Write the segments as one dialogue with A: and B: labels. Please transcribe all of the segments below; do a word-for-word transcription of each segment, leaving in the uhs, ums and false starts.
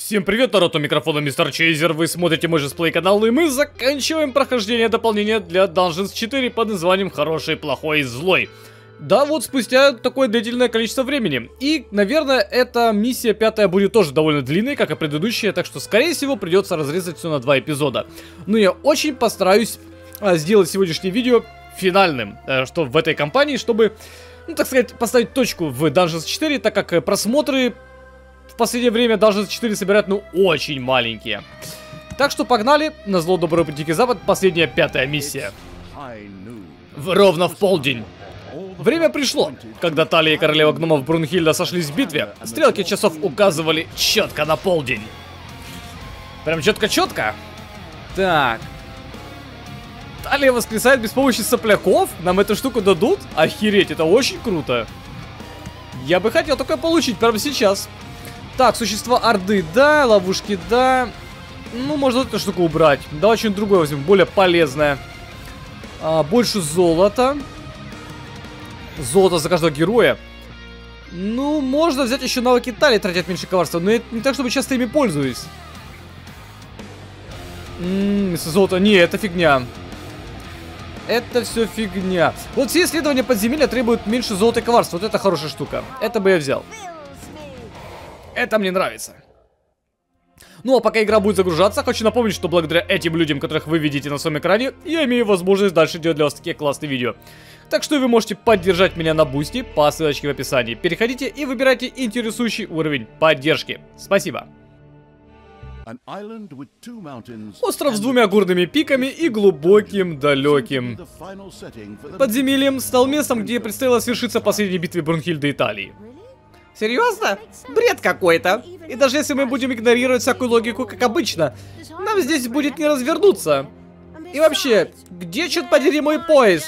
A: Всем привет, народ, у микрофона Мистер Чейзер, вы смотрите мой жесплей канал, и мы заканчиваем прохождение дополнения для Dungeons четыре под названием «Хороший, плохой и злой». Да, вот спустя такое длительное количество времени. И, наверное, эта миссия пятая будет тоже довольно длинной, как и предыдущая, так что, скорее всего, придется разрезать все на два эпизода. Но я очень постараюсь а, сделать сегодняшнее видео финальным, а, что в этой кампании, чтобы, ну, так сказать, поставить точку в Dungeons четыре, так как просмотры в последнее время Dungeons четыре собирают, ну, очень маленькие. Так что погнали, назло доброго пути к запад, последняя пятая миссия. В, ровно в полдень. Время пришло. Когда Талия и королева гномов Брунхильда сошлись в битве, стрелки часов указывали четко на полдень. Прям четко-четко? Так. Талия воскресает без помощи сопляков? Нам эту штуку дадут? Охереть, это очень круто. Я бы хотел такое получить прямо сейчас. Так, существа Орды, да, ловушки, да. Ну, можно эту штуку убрать. Давай что-нибудь другое возьмем, более полезное. а, Больше золота. Золото за каждого героя. Ну, можно взять еще навыки Талии, тратят меньше коварства. Но это не так, чтобы часто ими пользуюсь. Ммм, золото, не, это фигня. Это все фигня. Вот все исследования подземелья требуют меньше золота и коварства. Вот это хорошая штука. Это бы я взял. Это мне нравится. Ну а пока игра будет загружаться, хочу напомнить, что благодаря этим людям, которых вы видите на своем экране, я имею возможность дальше делать для вас такие классные видео. Так что вы можете поддержать меня на Бусти по ссылочке в описании. Переходите и выбирайте интересующий уровень поддержки. Спасибо. Остров с двумя горными пиками и глубоким далеким подземельем стал местом, где предстояло свершиться последней битве Брунхильды и Талии. Серьезно? Бред какой-то. И даже если мы будем игнорировать всякую логику, как обычно, нам здесь будет не развернуться. И вообще, где, черт подери, мой поезд?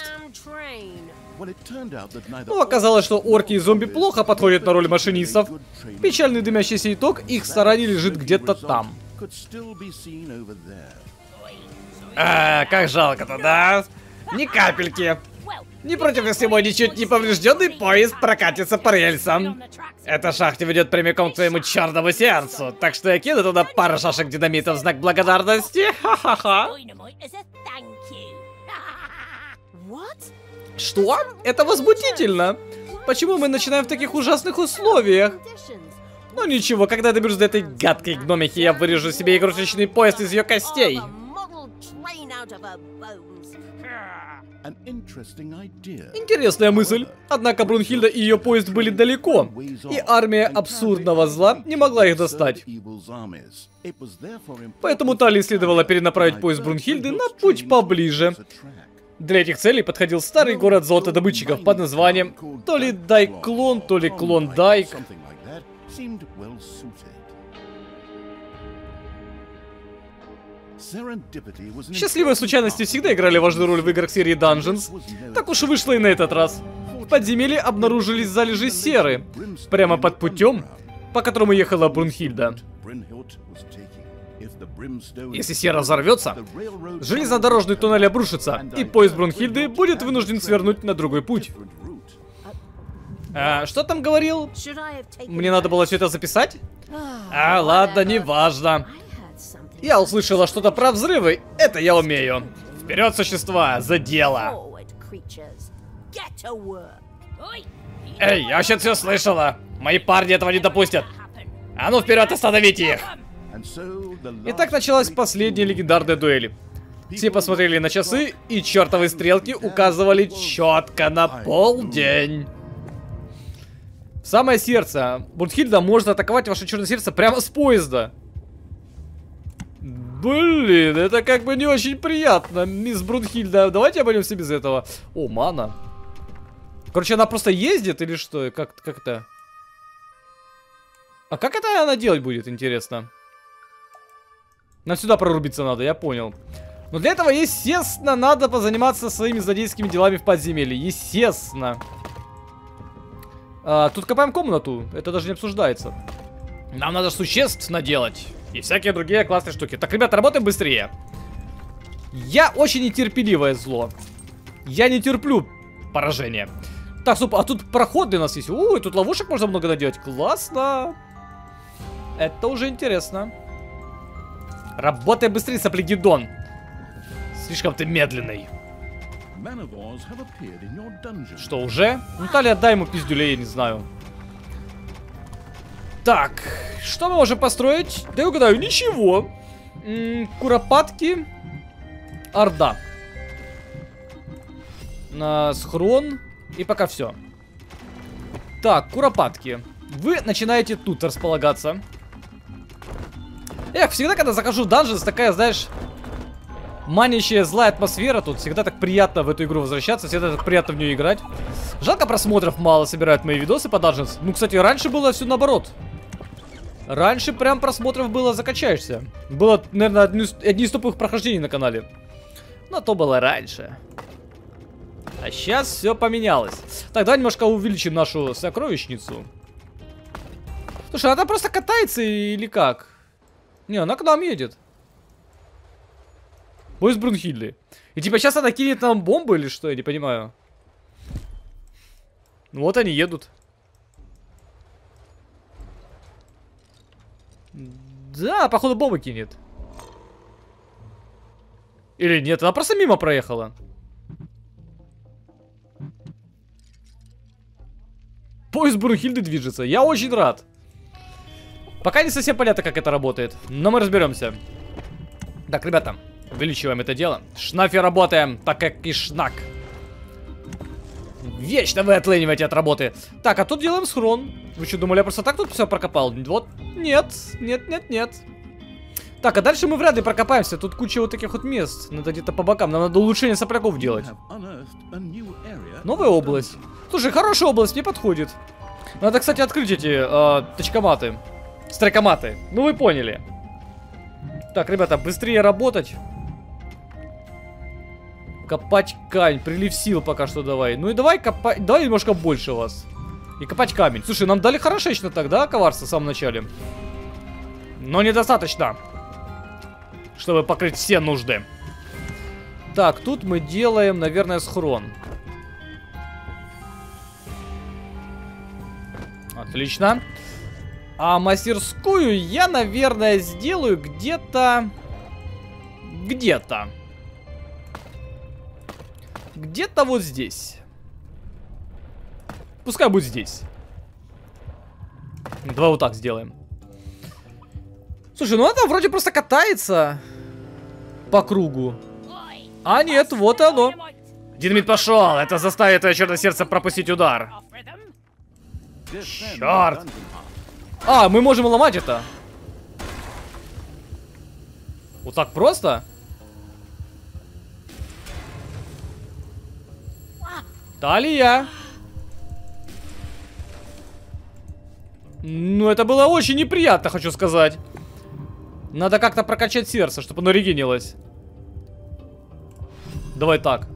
A: Ну, оказалось, что орки и зомби плохо подходят на роль машинистов. Печальный дымящийся итог, их старание лежит где-то там. А, как жалко-то, да? Ни капельки. Не против, если мой ничуть не поврежденный поезд прокатится по рельсам. Эта шахта ведет прямиком к твоему черному сердцу, так что я кину туда пару шашек динамита в знак благодарности. Ха-ха-ха. Что? Это возмутительно. Почему мы начинаем в таких ужасных условиях? Ну ничего, когда я доберусь до этой гадкой гномихи, я вырежу себе игрушечный поезд из ее костей. Интересная мысль. Однако Брунхильда и ее поезд были далеко, и армия абсурдного зла не могла их достать. Поэтому Талии следовало перенаправить поезд Брунхильды на путь поближе. Для этих целей подходил старый город золотодобытчиков под названием то ли Дайклон, то ли Клондайк. Счастливые случайности всегда играли важную роль в играх серии Dungeons. Так уж и вышло и на этот раз. В подземелье обнаружились залежи серы, прямо под путем, по которому ехала Брунхильда. Если сера взорвется, железнодорожный туннель обрушится, и поезд Брунхильды будет вынужден свернуть на другой путь. А, что там говорил? Мне надо было все это записать? А, ладно, неважно. Я услышала что-то про взрывы, это я умею. Вперед, существа, за дело. Эй, я вообще все слышала. Мои парни этого не допустят. А ну вперед, остановите их. И так началась последняя легендарная дуэль. Все посмотрели на часы, и чертовы стрелки указывали четко на полдень. В самое сердце. Брунхильда может атаковать ваше черное сердце прямо с поезда. Блин, это как бы не очень приятно, мисс Брунхильда. Давайте обойдемся без этого. О, мана. Короче, она просто ездит или что? Как, как это? А как это она делать будет, интересно? Нам сюда прорубиться надо, я понял. Но для этого, естественно, надо позаниматься своими злодейскими делами в подземелье. Естественно. А, тут копаем комнату. Это даже не обсуждается. Нам надо существ наделать. И всякие другие классные штуки. Так, ребята, работаем быстрее. Я очень нетерпеливое зло. Я не терплю поражение. Так, стоп, а тут проходы у нас есть. Ой, тут ловушек можно много наделать. Классно. Это уже интересно. Работай быстрее, соплегидон. Слишком ты медленный. Что, уже? Ну, Талия, отдай ему пиздюлей, я не знаю. Так, что мы можем построить? Да я угадаю, ничего. М-м, куропатки. Орда. На схрон. И пока все. Так, куропатки. Вы начинаете тут располагаться. Эх, всегда, когда захожу в данженс, такая, знаешь, манящая злая атмосфера. Тут всегда так приятно в эту игру возвращаться. Всегда так приятно в нее играть. Жалко, просмотров мало собирают мои видосы по данженс. Ну, кстати, раньше было все наоборот. Раньше прям просмотров было закачаешься. Было, наверное, одни, одни из топовых прохождений на канале. Но то было раньше. А сейчас все поменялось. Так, давай немножко увеличим нашу сокровищницу. Слушай, она просто катается или как? Не, она к нам едет. Бой с Брунхильдой. И типа сейчас она кинет нам бомбу или что? Я не понимаю. Ну вот они едут. Да, походу бомбы кинет. Или нет, она просто мимо проехала. Поезд Брунхильды движется. Я очень рад. Пока не совсем понятно, как это работает. Но мы разберемся. Так, ребята, увеличиваем это дело. Шнафи работаем, так как и шнак. Вечно вы отлыниваете от работы. Так, а тут делаем схрон. Вы что, думали, я просто так тут все прокопал? Вот, нет, нет, нет, нет. Так, а дальше мы вряд ли прокопаемся. Тут куча вот таких вот мест. Надо где-то по бокам. Нам надо улучшение сопляков делать. Новая область. Слушай, хорошая область, мне подходит. Надо, кстати, открыть эти э, точкоматы. Стрекоматы. Ну, вы поняли. Так, ребята, быстрее работать. Копать камень. Прилив сил пока что давай. Ну и давай копать. Давай немножко больше вас. И копать камень. Слушай, нам дали хорошечно тогда коварство в самом начале. Но недостаточно, чтобы покрыть все нужды. Так, тут мы делаем, наверное, схрон. Отлично. А мастерскую я, наверное, сделаю где-то... Где-то. Где-то вот здесь. Пускай будет здесь. Давай вот так сделаем. Слушай, ну она вроде просто катается по кругу. А нет, вот оно. Динамит пошел. Это заставит твое черное сердце пропустить удар. Черт. А, мы можем ломать это. Вот так просто? Талия. Ну, это было очень неприятно, хочу сказать. Надо как-то прокачать сердце, чтобы оно регенилось. Давай так.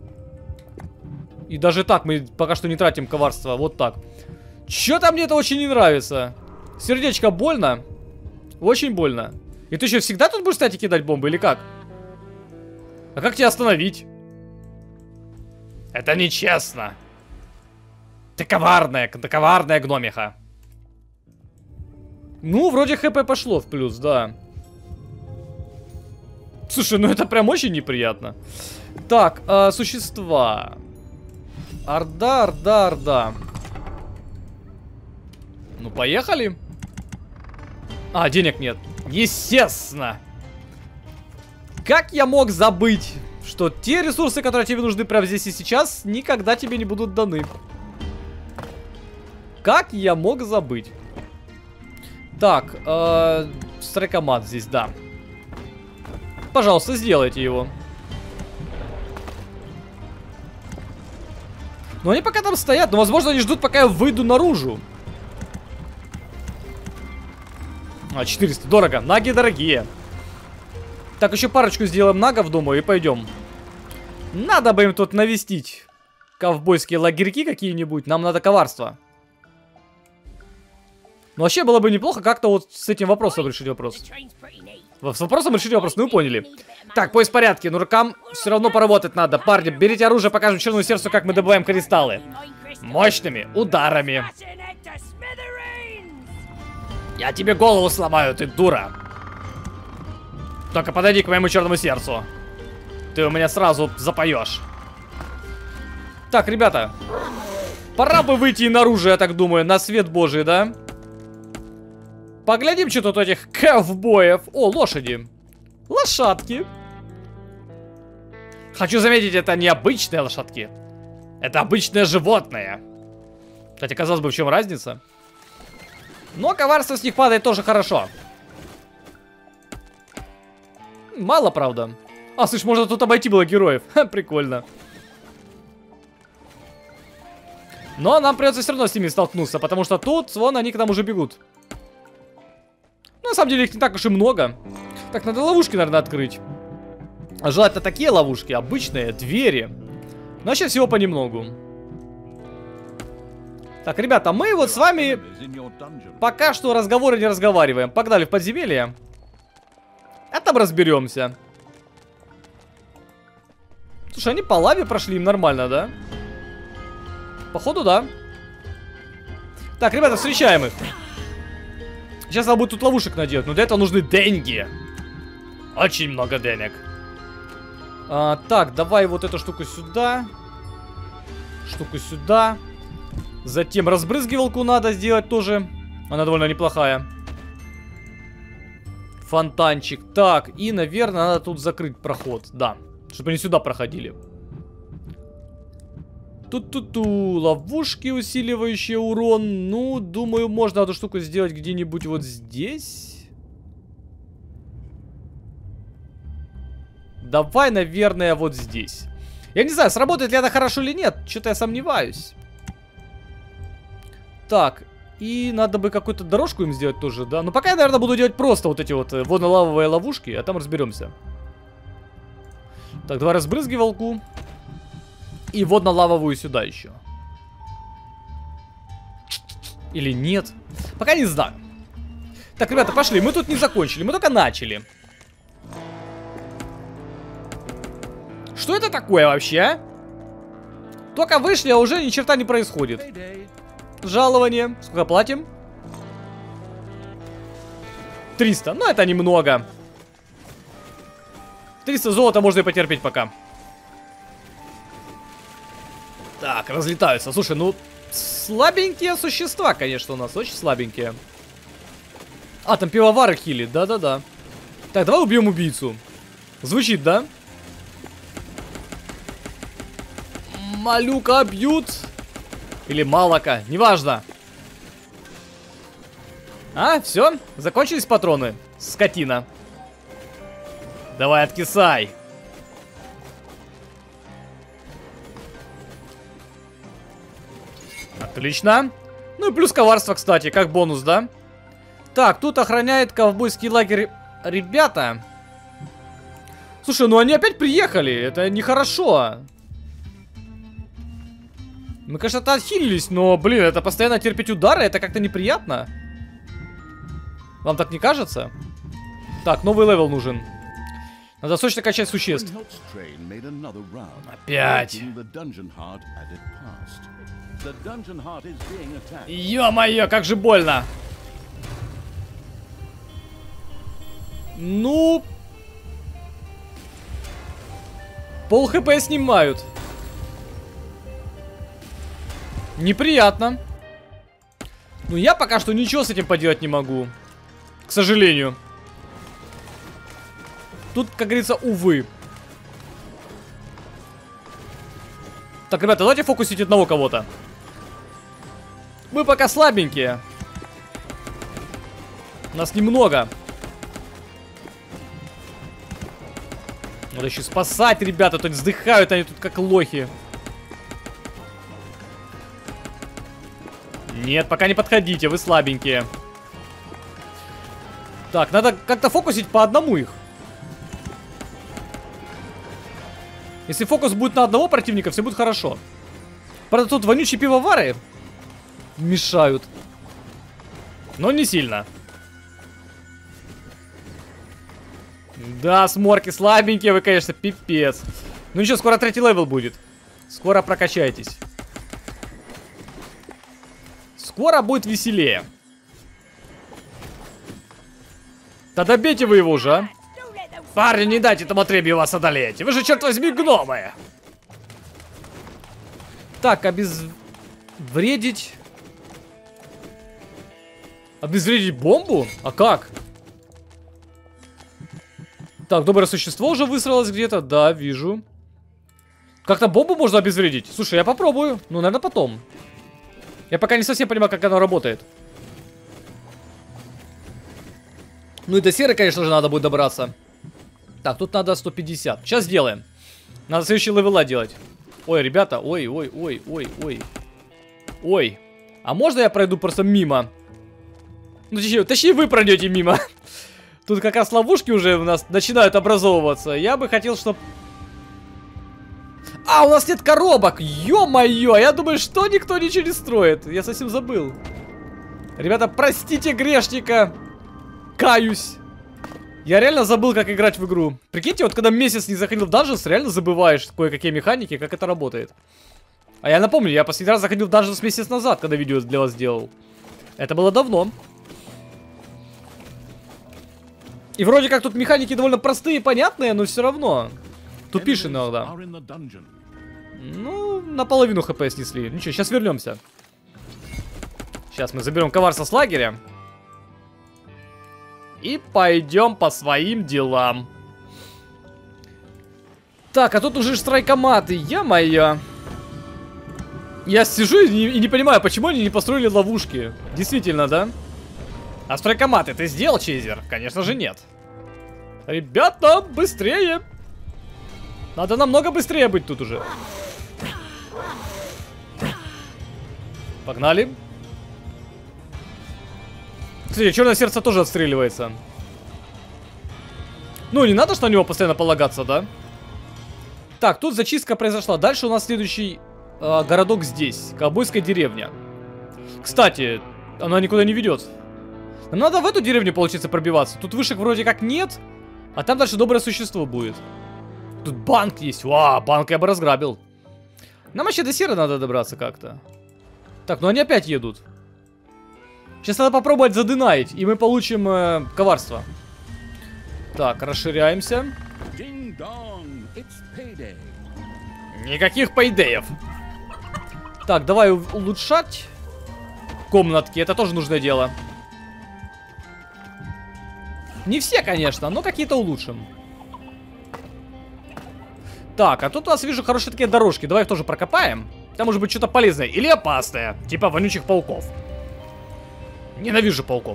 A: И даже так мы пока что не тратим коварство. Вот так. Чё-то мне это очень не нравится. Сердечко больно. Очень больно. И ты еще всегда тут будешь стать и кидать бомбы или как? А как тебя остановить? Это нечестно. Ты коварная, ты коварная гномиха. Ну, вроде хп пошло в плюс, да. Слушай, ну это прям очень неприятно. Так, э, существа. Орда, орда, орда. Ну, поехали. А, денег нет. Естественно. Как я мог забыть, что те ресурсы, которые тебе нужны прямо здесь и сейчас, никогда тебе не будут даны. Как я мог забыть? Так, э, стрекомат здесь, да. Пожалуйста, сделайте его. Но они пока там стоят, но, возможно, они ждут, пока я выйду наружу. А, четыреста, дорого. Наги дорогие. Так, еще парочку сделаем нагов, думаю, и пойдем. Надо бы им тут навестить ковбойские лагерьки какие-нибудь. Нам надо коварство. Но вообще было бы неплохо как-то вот с этим вопросом решить вопрос. С вопросом решить вопрос, ну вы поняли. Так, поезд в порядке, но рукам все равно поработать надо. Парни, берите оружие, покажем черному сердцу, как мы добываем кристаллы. Мощными ударами. Я тебе голову сломаю, ты дура. Только подойди к моему черному сердцу. Ты у меня сразу запоешь. Так, ребята. Пора бы выйти наружу, я так думаю, на свет божий, да? Поглядим, что тут у этих ковбоев. О, лошади. Лошадки. Хочу заметить, это не обычные лошадки. Это обычное животное. Кстати, казалось бы, в чем разница? Но коварство с них падает тоже хорошо. Мало, правда. А, слышь, можно тут обойти было героев. Ха, прикольно. Но нам придется все равно с ними столкнуться, потому что тут, вон, они к нам уже бегут. Ну, на самом деле, их не так уж и много. Так, надо ловушки, наверное, открыть. Желательно такие ловушки, обычные, двери. Но сейчас всего понемногу. Так, ребята, мы вот с вами пока что разговоры не разговариваем. Погнали в подземелье. А там разберемся. Слушай, они по лаве прошли, им нормально, да? Походу, да. Так, ребята, встречаем их. Сейчас надо будет тут ловушек наделать, но для этого нужны деньги. Очень много денег. а, Так, давай вот эту штуку сюда. Штуку сюда. Затем разбрызгивалку надо сделать тоже. Она довольно неплохая. Фонтанчик. Так, и, наверное, надо тут закрыть проход. Да, чтобы они сюда проходили. Ту-ту-ту, ловушки, усиливающие урон. Ну, думаю, можно эту штуку сделать где-нибудь вот здесь. Давай, наверное, вот здесь. Я не знаю, сработает ли это хорошо или нет. Что-то я сомневаюсь. Так, и надо бы какую-то дорожку им сделать тоже, да? Но пока я, наверное, буду делать просто вот эти вот водно-лавовые ловушки, а там разберемся. Так, давай разбрызгивалку. И водно-лавовую сюда еще. Или нет? Пока не знаю. Так, ребята, пошли. Мы тут не закончили, мы только начали. Что это такое вообще, а? Только вышли, а уже ни черта не происходит. Жалование. Сколько платим? триста. Ну, это немного. триста золота можно и потерпеть пока. Так, разлетаются. Слушай, ну, слабенькие существа, конечно, у нас. Очень слабенькие. А, там пивовары хилит. Да-да-да. Так, давай убьем убийцу. Звучит, да? Малюка бьют. Или малока. Неважно. А, все? Закончились патроны? Скотина. Давай, откисай. Отлично. Ну и плюс коварство, кстати, как бонус, да? Так, тут охраняет ковбойский лагерь ребята. Слушай, ну они опять приехали. Это нехорошо. Мы, конечно-то отхилились, но, блин, это постоянно терпеть удары, это как-то неприятно. Вам так не кажется? Так, новый левел нужен. Надо срочно качать существ. Опять. Ё-моё, как же больно. Ну... Пол хп снимают. Неприятно. Ну, я пока что ничего с этим поделать не могу. К сожалению. Тут, как говорится, увы. Так, ребята, давайте фокусить одного кого-то. Мы пока слабенькие. Нас немного. Надо еще спасать, ребята. Тут вздыхают они тут как лохи. Нет, пока не подходите, вы слабенькие. Так, надо как-то фокусить по одному их. Если фокус будет на одного противника, все будет хорошо. Правда, тут вонючие пивовары мешают. Но не сильно. Да, сморки слабенькие вы, конечно, пипец. Ну ничего, скоро третий левел будет. Скоро прокачайтесь. Скоро будет веселее. Да добейте вы его уже, а. Парни, не дайте этому отребью вас одолеть. Вы же, черт возьми, гномы. Так, обезвредить... Обезвредить бомбу? А как? Так, доброе существо уже высралось где-то. Да, вижу. Как-то бомбу можно обезвредить? Слушай, я попробую. Ну, наверное, потом. Я пока не совсем понимаю, как оно работает. Ну и до серы, конечно же, надо будет добраться. Так, тут надо сто пятьдесят. Сейчас сделаем. Надо следующий левела делать. Ой, ребята, ой, ой, ой, ой, ой. Ой. А можно я пройду просто мимо? Ну, точнее, точнее вы пройдете мимо. Тут как раз ловушки уже у нас начинают образовываться. Я бы хотел, чтобы... А, у нас нет коробок! Ё-моё! Я думаю, что никто ничего не строит. Я совсем забыл. Ребята, простите грешника. Каюсь. Я реально забыл, как играть в игру. Прикиньте, вот когда месяц не заходил в Dungeons, реально забываешь кое-какие механики, как это работает. А я напомню, я последний раз заходил в Dungeons месяц назад, когда видео для вас делал. Это было давно. И вроде как тут механики довольно простые и понятные, но все равно. Тупишь иногда. Ну, наполовину хп снесли. Ничего, сейчас вернемся. Сейчас мы заберем коварство с лагеря. И пойдем по своим делам. Так, а тут уже страйкоматы, ё-моё. Я сижу и не, и не понимаю, почему они не построили ловушки. Действительно, да? А страйкоматы ты сделал, Чейзер? Конечно же нет. Ребята, быстрее. Надо намного быстрее быть тут уже. Погнали. Кстати, черное сердце тоже отстреливается. Ну, не надо, что на него постоянно полагаться, да? Так, тут зачистка произошла. Дальше у нас следующий э, городок здесь. Ковбойская деревня. Кстати, она никуда не ведет. Нам надо в эту деревню, получится, пробиваться. Тут вышек вроде как нет. А там дальше доброе существо будет. Тут банк есть. Вау, банк я бы разграбил. Нам вообще до серы надо добраться как-то. Так, ну они опять едут. Сейчас надо попробовать задынаить, и мы получим э, коварство. Так, расширяемся. Никаких пейдеев. Так, давай улучшать комнатки, это тоже нужное дело. Не все, конечно, но какие-то улучшим. Так, а тут у нас, вижу, хорошие такие дорожки. Давай их тоже прокопаем. Там может быть что-то полезное или опасное. Типа вонючих пауков. Ненавижу пауков.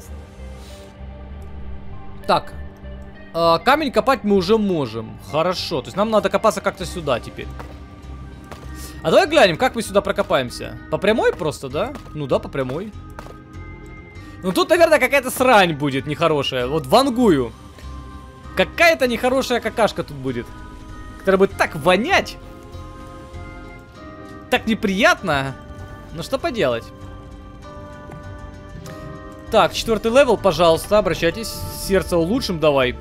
A: Так. Э, камень копать мы уже можем. Хорошо. То есть нам надо копаться как-то сюда теперь. А давай глянем, как мы сюда прокопаемся. По прямой просто, да? Ну да, по прямой. Ну тут, наверное, какая-то срань будет нехорошая. Вот вангую. Какая-то нехорошая какашка тут будет. Которая будет так вонять. Так неприятно. Ну что поделать. Так, четвертый левел, пожалуйста, обращайтесь. Сердце улучшим, давай.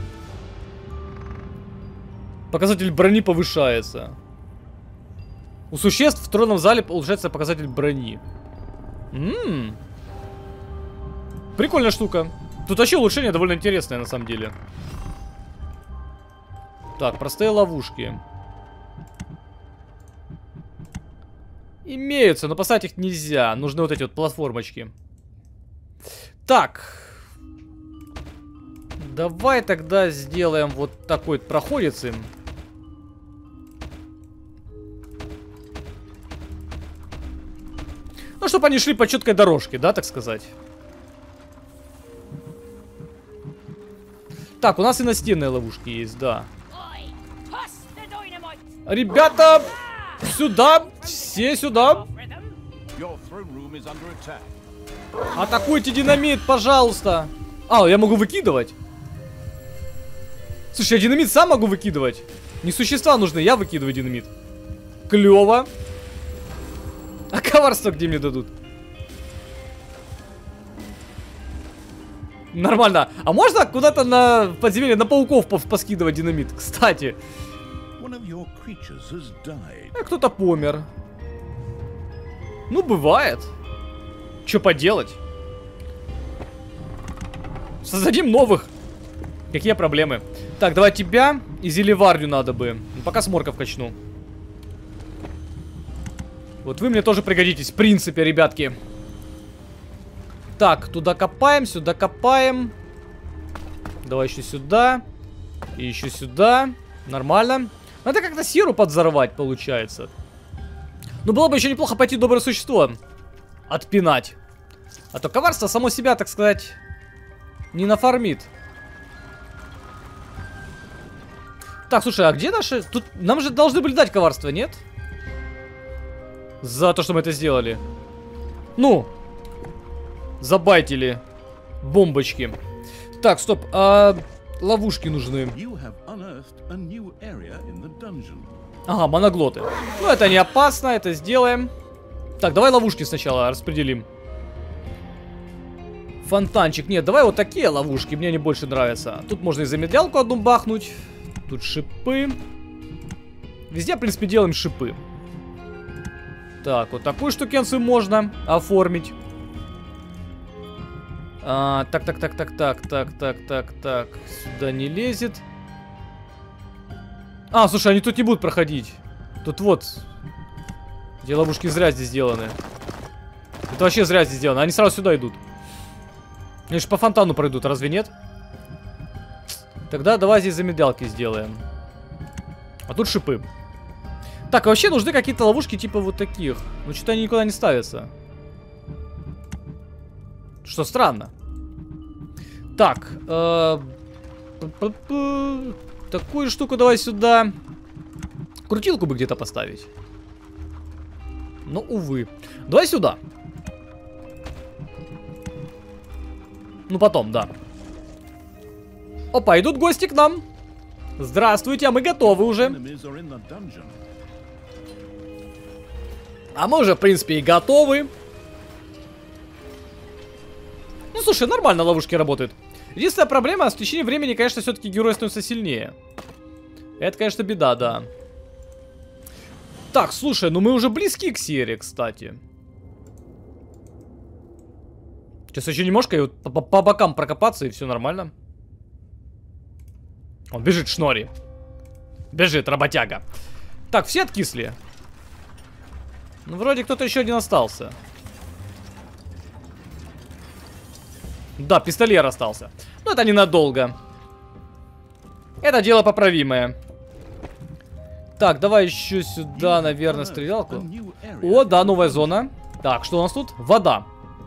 A: Показатель брони повышается. У существ в тронном зале улучшается показатель брони. Ммм. Прикольная штука. Тут вообще улучшение довольно интересное, на самом деле. Так, простые ловушки. Имеются, но поставить их нельзя. Нужны вот эти вот платформочки. Так. Давай тогда сделаем вот такой вот проходец им. Ну, чтобы они шли по четкой дорожке, да, так сказать. Так, у нас и настенные ловушки есть, да. Ребята, сюда, все сюда. Атакуйте динамит, пожалуйста. А, я могу выкидывать. Слушай, я динамит сам могу выкидывать. Не существа нужны, я выкидываю динамит. Клево. А коварство где мне дадут? Нормально. А можно куда-то на подземелье, на пауков поскидывать динамит? Кстати. А кто-то помер. Ну, бывает. Что поделать? Создадим новых. Какие проблемы? Так, давай тебя и зелеварню надо бы. Пока сморков качну. Вот вы мне тоже пригодитесь, в принципе, ребятки. Так, туда копаем, сюда копаем. Давай еще сюда. И еще сюда. Нормально. Надо как-то серу подзорвать, получается. Но было бы еще неплохо пойти доброе существо отпинать. А то коварство само себя, так сказать, не нафармит. Так, слушай, а где наши... Тут нам же должны были дать коварство, нет? За то, что мы это сделали. Ну. Забайтили. Бомбочки. Так, стоп. А, ловушки нужны. Ага, моноглоты. Ну, это не опасно, это сделаем. Так, давай ловушки сначала распределим. Фонтанчик. Нет, давай вот такие ловушки, мне они больше нравятся. Тут можно и замедлялку одну бахнуть. Тут шипы. Везде, в принципе, делаем шипы. Так, вот такую штукенцию можно оформить. А, так, так, так, так, так, так, так, так, так. Сюда не лезет. А, слушай, они тут не будут проходить. Тут вот. Где ловушки зря здесь сделаны. Это вообще зря здесь сделано. Они сразу сюда идут. Они же по фонтану пройдут, разве нет? Тогда давай здесь замедлялки сделаем. А тут шипы. Так, а вообще нужны какие-то ловушки типа вот таких. Но что-то они никуда не ставятся. Что странно. Так. Э такую штуку давай сюда. Крутилку бы где-то поставить. Но, увы. Давай сюда. Ну, потом, да. Опа, идут гости к нам. Здравствуйте, а мы готовы уже. А мы уже, в принципе, и готовы. Ну, слушай, нормально ловушки работают. Единственная проблема, с течением времени, конечно, все-таки герой становится сильнее. Это, конечно, беда, да. Так, слушай, ну мы уже близки к серии, кстати. Сейчас еще немножко и вот по, по, по бокам прокопаться, и все нормально. Он бежит, Шнори. Бежит, работяга. Так, все откисли. Ну, вроде кто-то еще один остался. Да, пистолер остался. Но это ненадолго. Это дело поправимое. Так, давай еще сюда, наверное, стрелялку. О, да, новая зона. Так, что у нас тут? Вода.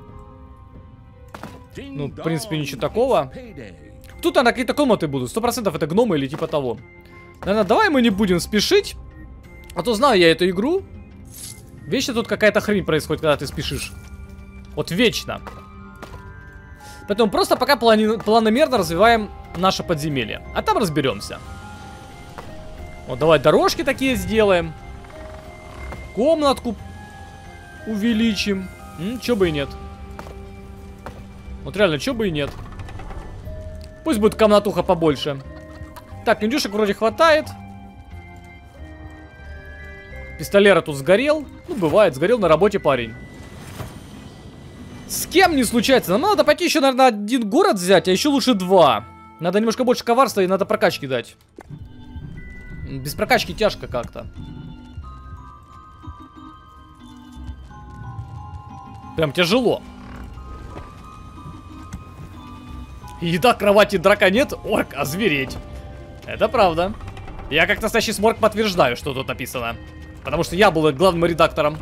A: Ну, в принципе, ничего такого. Тут, наверное, какие-то комнаты будут. Сто процентов это гномы или типа того. Наверное, давай мы не будем спешить. А то знаю я эту игру. Вечно тут какая-то хрень происходит, когда ты спешишь. Вот вечно. Поэтому просто пока плани планомерно развиваем наше подземелье. А там разберемся. Вот давай дорожки такие сделаем. Комнатку увеличим. М, чё бы и нет. Вот реально, чё бы и нет. Пусть будет комнатуха побольше. Так, индюшек вроде хватает. Пистолера тут сгорел. Ну, бывает, сгорел на работе парень. С кем не случается? Нам надо пойти еще, наверное, один город взять, а еще лучше два. Надо немножко больше коварства и надо прокачки дать. Без прокачки тяжко как-то. Прям тяжело. Еда, кровати, драка нет, орк, озвереть. Это правда. Я как настоящий сморк подтверждаю, что тут написано. Потому что я был главным редактором.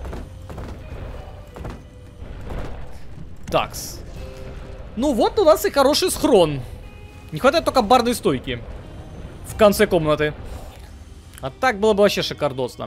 A: Такс. Ну вот у нас и хороший схрон. Не хватает только барной стойки в конце комнаты. А так было бы вообще шикардосно.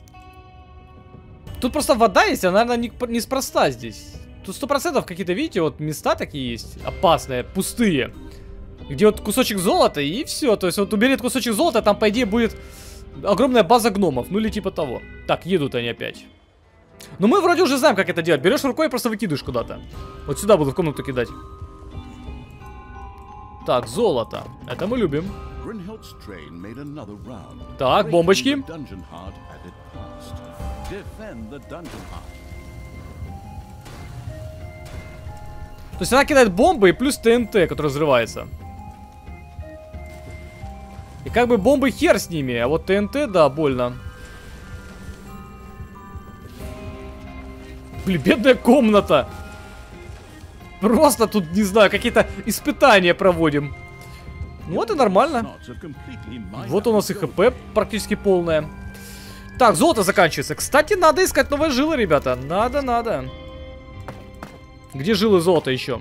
A: Тут просто вода есть, она, наверное, неспроста здесь. Тут сто процентов какие-то, видите, вот места такие есть. Опасные, пустые. Где вот кусочек золота и все. То есть вот уберет кусочек золота, там по идее будет огромная база гномов. Ну или типа того. Так, едут они опять. Но мы вроде уже знаем, как это делать. Берешь рукой и просто выкидываешь куда-то. Вот сюда буду в комнату кидать. Так, золото. Это мы любим. Так, бомбочки. То есть она кидает бомбы и плюс ТНТ, который взрывается. И как бы бомбы хер с ними, а вот ТНТ, да, больно. Блин, бедная комната. Просто тут, не знаю, какие-то испытания проводим. Ну вот и нормально. Вот у нас и ХП практически полное. Так, золото заканчивается. Кстати, надо искать новые жилы, ребята. Надо, надо. Где жилы золота еще?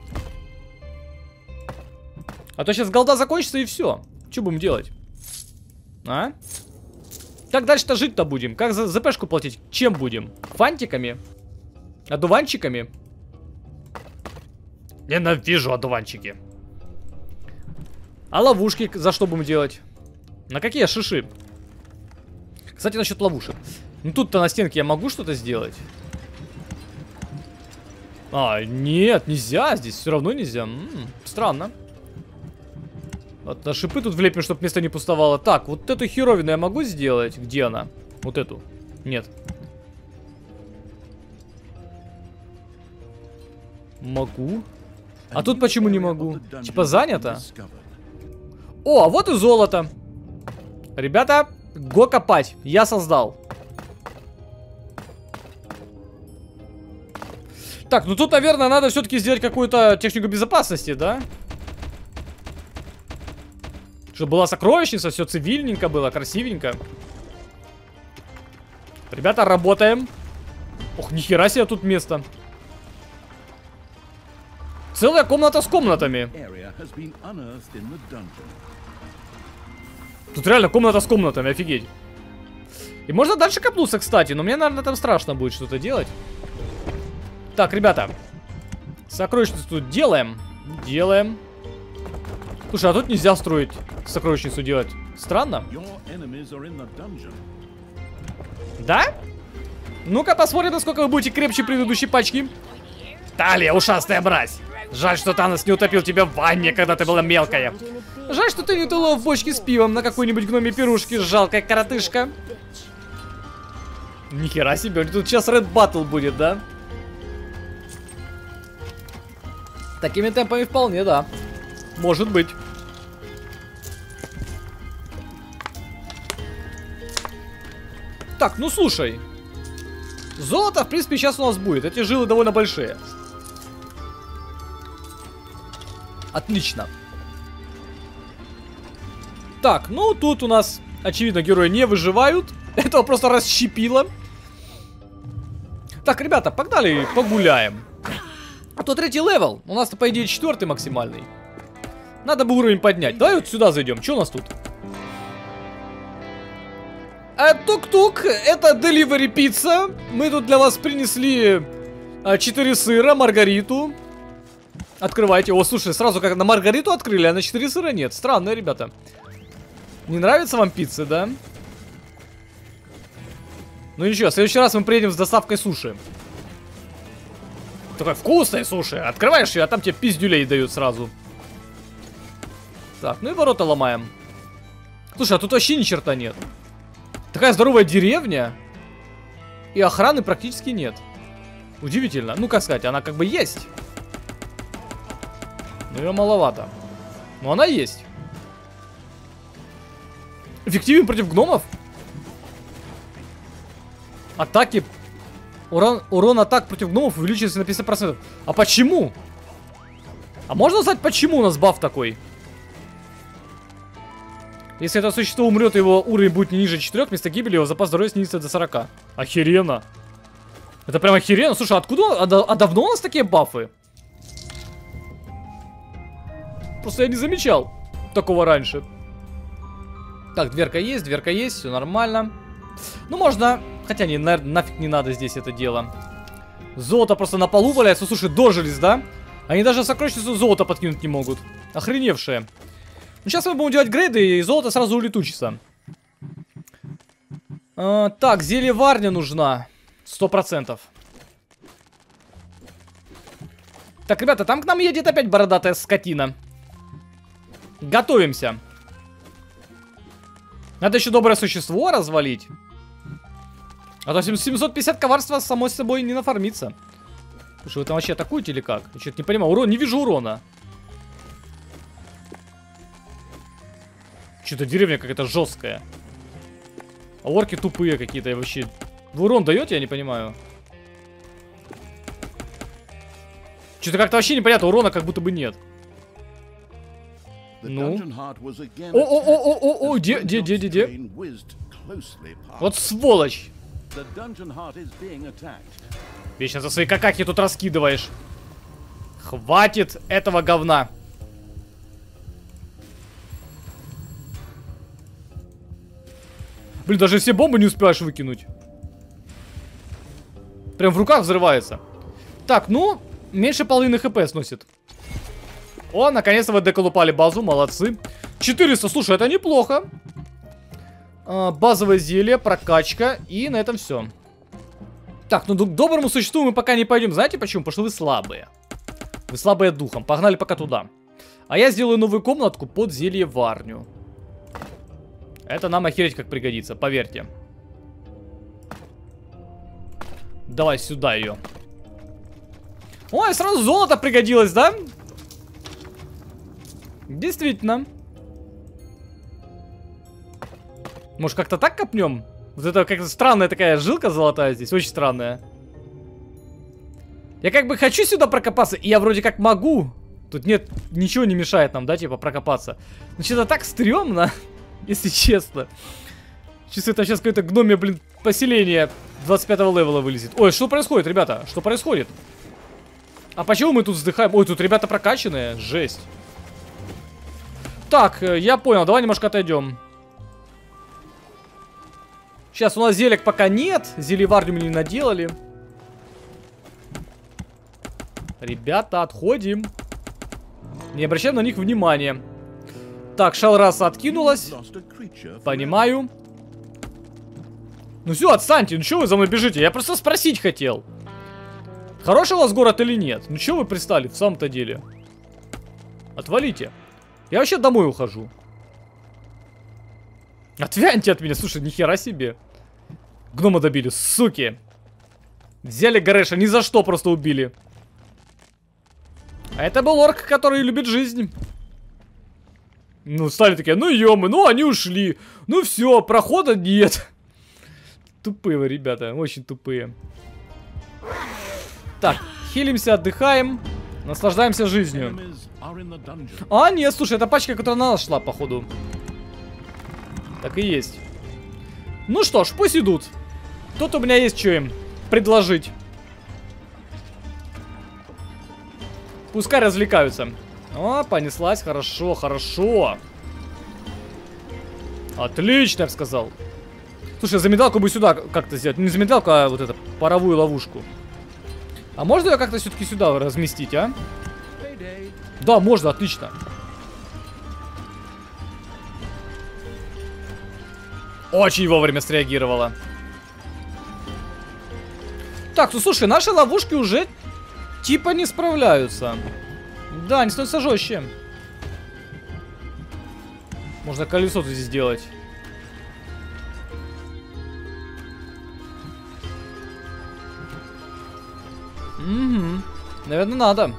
A: А то сейчас голда закончится и все. Что будем делать? А? Как дальше-то жить-то будем? Как за ЗПшку платить? Чем будем? Фантиками? Одуванчиками? Ненавижу одуванчики. А ловушки за что будем делать? На какие шиши? Кстати, насчет ловушек. Ну тут-то на стенке я могу что-то сделать? А, нет, нельзя. Здесь все равно нельзя. М-м, странно. Вот на шипы тут влепим, чтобы место не пустовало. Так, вот эту херовину я могу сделать? Где она? Вот эту. Нет. Могу. А тут почему не могу? Типа занято? О, а вот и золото. Ребята, го копать. Я создал. Так, ну тут, наверное, надо все-таки сделать какую-то технику безопасности, да? Чтобы была сокровищница, все цивильненько было, красивенько. Ребята, работаем. Ох, нихера себе тут место. Целая комната с комнатами. Тут реально комната с комнатами, офигеть. И можно дальше копнуться, кстати, но мне, наверное, там страшно будет что-то делать. Так, ребята. Сокровищницу тут делаем. Делаем. Слушай, а тут нельзя строить сокровищницу делать. Странно. Да? Ну-ка посмотрим, насколько вы будете крепче предыдущей пачки. Талия, ушастая мразь. Жаль, что Танос не утопил тебя в ванне, когда ты была мелкая. Жаль, что ты не утонула в бочке с пивом на какой-нибудь гноме пирушке, жалкая коротышка. Нихера себе, тут сейчас Red Battle будет, да? Такими темпами вполне, да. Может быть. Так, ну слушай. Золото, в принципе, сейчас у нас будет. Эти жилы довольно большие. Отлично. Так, ну тут у нас, очевидно, герои не выживают. Этого просто расщепило. Так, ребята, погнали, погуляем. А то третий левел. У нас-то, по идее, четвертый максимальный. Надо бы уровень поднять. Давай вот сюда зайдем. Что у нас тут? А, тук-тук, это Delivery Pizza. Мы тут для вас принесли а, четыре сыра, маргариту. Открывайте. О, слушай, сразу как на маргариту открыли, а на четыре сыра нет. Странно, ребята. Не нравится вам пиццы, да? Ну ничего, в следующий раз мы приедем с доставкой суши. Такой вкусной суши. Открываешь ее, а там тебе пиздюлей дают сразу. Так, ну и ворота ломаем. Слушай, а тут вообще ни черта нет. Такая здоровая деревня. И охраны практически нет. Удивительно. Ну, как сказать, она как бы есть. Но ее маловато. Но она есть. Эффективен против гномов? Атаки. Урон, урон атак против гномов увеличивается на пятьдесят процентов. А почему? А можно узнать, почему у нас баф такой? Если это существо умрет, его уровень будет не ниже четырёх, вместо гибели его запас здоровья снизится до сорока. Охеренно. Это прям охеренно. Слушай, откуда? А, а давно у нас такие бафы? Просто я не замечал такого раньше. Так, дверка есть, дверка есть, все нормально. Ну, можно... Хотя, не, наверное, нафиг не надо здесь это дело. Золото просто на полу валяется. Слушай, дожились, да? Они даже сокровищницу золота подкинуть не могут. Охреневшие. Ну, сейчас мы будем делать грейды, и золото сразу улетучится. А, так, зельеварня нужна. Сто процентов. Так, ребята, там к нам едет опять бородатая скотина. Готовимся. Надо еще доброе существо развалить. А то семьсот пятьдесят коварства само собой не нафармится. Слушай, вы там вообще атакуете или как? Я что-то не понимаю. Урон, не вижу урона. Что-то деревня какая-то жесткая. А орки тупые какие-то и вообще. Вы урон даете, я не понимаю. Что-то как-то вообще непонятно, урона как будто бы нет. Ну. О-о-о-о-о-о, где, где, где, где, где? Вот сволочь. Вечно за свои какаки тут раскидываешь. Хватит этого говна. Блин, даже все бомбы не успеваешь выкинуть. Прям в руках взрывается. Так, ну, меньше половины хп сносит. О, наконец-то вы доколупали базу, молодцы. четыреста, слушай, это неплохо. а, Базовое зелье, прокачка. И на этом все. Так, ну к доброму существу мы пока не пойдем. Знаете почему? Потому что вы слабые. Вы слабые духом, погнали пока туда. А я сделаю новую комнатку под зельеварню. Это нам охереть как пригодится, поверьте. Давай сюда ее. Ой, сразу золото пригодилось, да? Действительно. Может, как-то так копнем? Вот это как-то странная такая жилка золотая здесь, очень странная. Я как бы хочу сюда прокопаться, и я вроде как могу. Тут нет, ничего не мешает нам, да, типа, прокопаться. Но что-то так стрёмно, если честно. Чисто это сейчас какое-то гномье, блин, поселение двадцать пятого левела вылезет. Ой, что происходит, ребята? Что происходит? А почему мы тут вздыхаем? Ой, тут ребята прокачанные, жесть. Так, я понял, давай немножко отойдем. Сейчас у нас зелек пока нет. Зельеварню мы не наделали. Ребята, отходим. Не обращаем на них внимания. Так, шалраса откинулась. Понимаю. Ну все, отстаньте. Ну что вы за мной бежите? Я просто спросить хотел. Хороший у вас город или нет? Ну что вы пристали в самом-то деле? Отвалите. Я вообще домой ухожу. Отвяньте от меня. Слушай, нихера себе. Гнома добили, суки. Взяли Горэша, ни за что просто убили. А это был орк, который любит жизнь. Ну, стали такие, ну ёмы, ну они ушли. Ну все, прохода нет. Тупые вы, ребята, очень тупые. Так, хилимся, отдыхаем. Наслаждаемся жизнью. А, нет, слушай, это пачка, которая на нас шла, походу. Так и есть. Ну что ж, пусть идут. Тут у меня есть что им предложить. Пускай развлекаются. О, понеслась, хорошо, хорошо. Отлично, я бы сказал. Слушай, замедалку бы сюда как-то сделать. Не замедалку, а вот это, паровую ловушку. А можно ее как-то все-таки сюда разместить, а? Да, можно, отлично. Очень вовремя среагировала. Так, ну слушай, наши ловушки уже типа не справляются. Да, они становятся жестче. Можно колесо здесь сделать. Угу. Наверное, надо.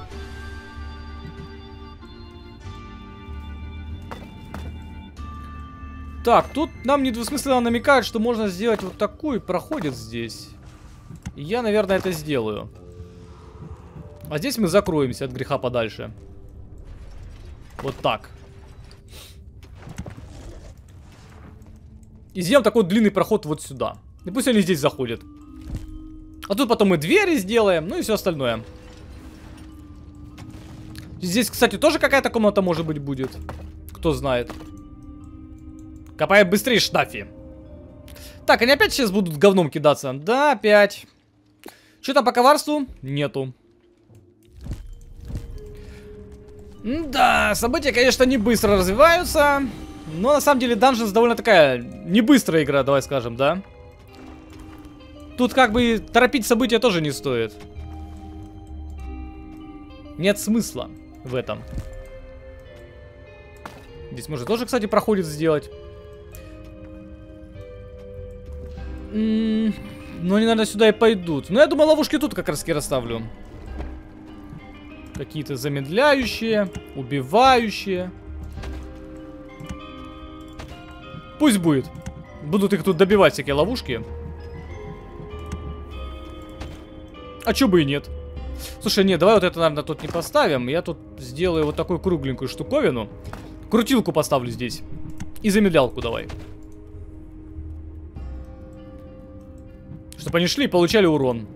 A: Так, тут нам недвусмысленно намекают, что можно сделать вот такую, проходит здесь. И я, наверное, это сделаю. А здесь мы закроемся от греха подальше. Вот так. И сделаем такой длинный проход вот сюда. И пусть они здесь заходят. А тут потом мы двери сделаем, ну и все остальное. Здесь, кстати, тоже какая-то комната, может быть, будет. Кто знает. Копай быстрее, Шнафи. Так, они опять сейчас будут говном кидаться. Да, опять. Что там по коварству? Нету. Да, события, конечно, не быстро развиваются. Но на самом деле Dungeons довольно такая не быстрая игра, давай скажем, да? Тут как бы торопить события тоже не стоит. Нет смысла в этом. Здесь можно тоже, кстати, проходит сделать. М-м, ну, они, наверное, сюда и пойдут. Но я думаю, ловушки тут как раз таки расставлю. Какие-то замедляющие, убивающие. Пусть будет. Будут их тут добивать, всякие ловушки. А чё бы и нет. Слушай, нет, давай вот это, наверное, тут не поставим. Я тут сделаю вот такую кругленькую штуковину. Крутилку поставлю здесь. И замедлялку давай. Чтобы они шли и получали урон.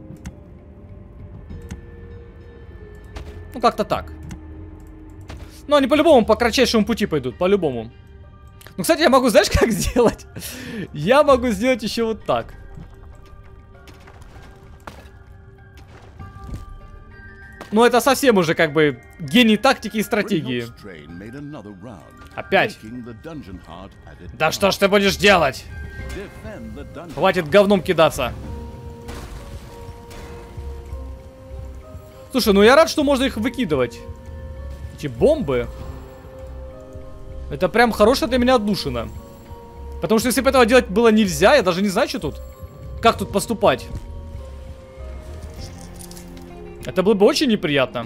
A: Ну, как-то так. Ну, они по-любому по кратчайшему пути пойдут. По-любому. Ну, кстати, я могу, знаешь, как сделать? Я могу сделать еще вот так. Ну, это совсем уже как бы гений тактики и стратегии. Опять. Да что ж ты будешь делать? Хватит говном кидаться. Слушай, ну я рад, что можно их выкидывать. Эти бомбы. Это прям хорошая для меня отдушина. Потому что если бы этого делать было нельзя, я даже не знаю, что тут. Как тут поступать. Это было бы очень неприятно.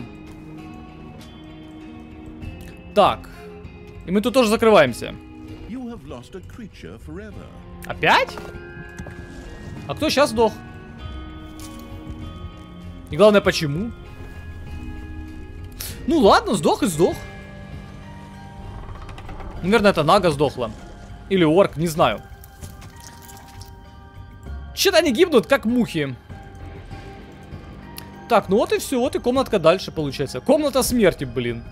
A: Так. И мы тут тоже закрываемся. Опять? А кто сейчас сдох? И главное, почему? Ну ладно, сдох и сдох. Наверное, это Нага сдохла. Или орк, не знаю. Че-то они гибнут, как мухи. Так, ну вот и все, вот и комнатка дальше получается. Комната смерти, блин.